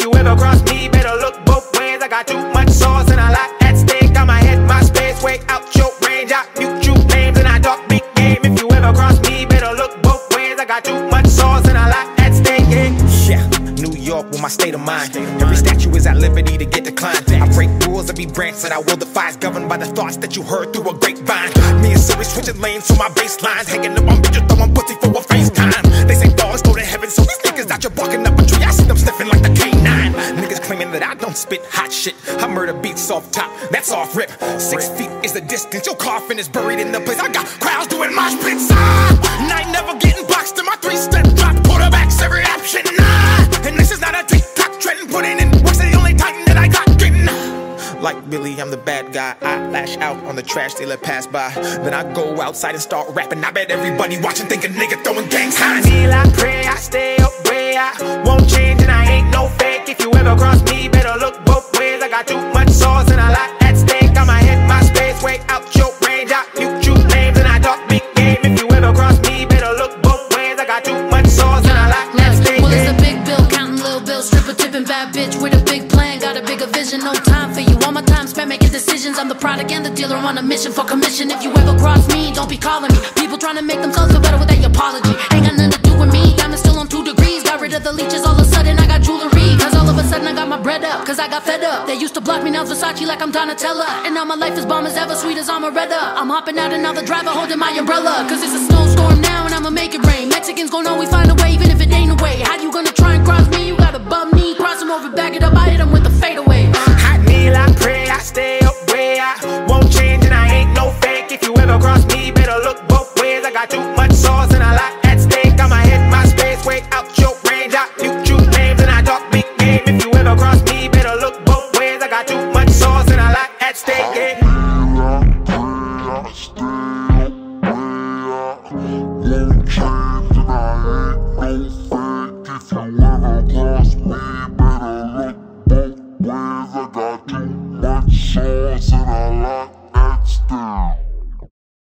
you ever cross me, better look both ways. I got too much sauce and a lot at stake. Got my head, my space, way out your range. I mute you names and I talk big game. If you ever cross me, better look both ways. I got too much sauce and a lot at stake. Yeah, New York with my state of mind. Every statue is at liberty to get declined. I break rules, every branch that I will defy is governed by the thoughts that you heard through a grapevine. Me and SIRI switching lanes to my baselines. Hanging up on bitches, throwing pussy for a FaceTime. They say balls go to heaven, so these niggas out here barking up a tree. I see them sniffing like the K9. Niggas claiming that I don't spit hot shit. I murder beats off top, that's off rip. 6 feet is the distance, your coffin is buried in the place. I got crowds doing mosh pits. And I ain't never getting boxed in my 3-step drop. Quarterbacks every option. And this is not a TikTok trend. Putting in work's the only titan that I got getting. Like Billy, I'm the bad guy. I lash out on the trash they let pass by. Then I go outside and start rapping. I bet everybody watching think a nigga throwing gang signs. I kneel, I pray, I stay up way. I won't change and I ain't no fake. If you ever cross me, better look both ways. I got too much sauce and a lot at stake. Got my head, my space, way out your range. I mute you names and I talk big game. If you ever cross me, better look both ways. I got too much sauce and a lot at stake. Well, it's a big bill, counting little bills, stripper tipping bad bitch with a big plan. Got a bigger vision, no time for you. All my time spent making decisions. I'm the product and the dealer on a mission for commission. If you ever cross me, don't be calling me. People trying to make themselves feel better with their apology. Ain't got nothing to do with me. Diamond still on 2 degrees. Got rid of the leeches, all of a sudden I got jewelry. Cause all of a sudden I got my bread up. Cause I got fed up. They used to block me, now Versace like I'm Donatella. And now my life is bomb as ever, sweet as Amaretta. I'm hopping out and now the driver holding my umbrella. Cause it's a snowstorm now and I'ma make it rain. Mexicans gon' always find a way, even if it ain't a way. How you gonna try and cross me? You gotta bum me, cross him over, back it up, I hit him with a fadeaway.